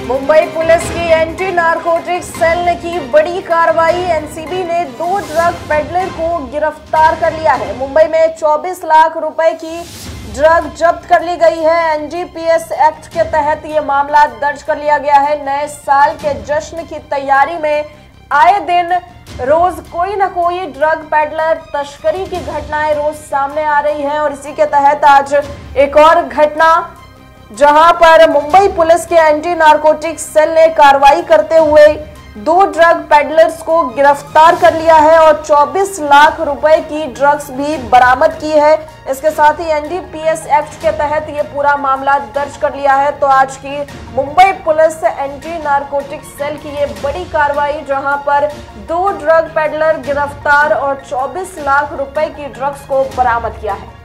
Mumbai police की anti narcotics cell ने की बड़ी कार्रवाई। एनसीबी ने 2 ड्रग पेडलर को गिरफ्तार कर लिया है। मुंबई में 24 लाख रुपए की ड्रग जब्त कर ली गई है। एनडीपीएस एक्ट के तहत ये मामला दर्ज कर लिया गया है। नए साल के जश्न की तैयारी में आए दिन रोज कोई न कोई ड्रग पेडलर तस्करी की घटनाएं रोज सामने आ रही हैं और इसी के तहत आज एक और घटना जहां पर मुंबई पुलिस के एंटी नारकोटिक्स सेल ने कार्रवाई करते हुए 2 ड्रग पेडलर्स को गिरफ्तार कर लिया है और 24 लाख रुपए की ड्रग्स भी बरामद की है। इसके साथ ही एनडीपीएस एक्ट के तहत ये पूरा मामला दर्ज कर लिया है। तो आज की Mumbai police anti narcotics cell की ये बड़ी कार्रवाई जहां पर 2 ड्रग पेडलर गिरफ्तार और 24 लाख रुपए की ड्रग्स को बरामद किया है।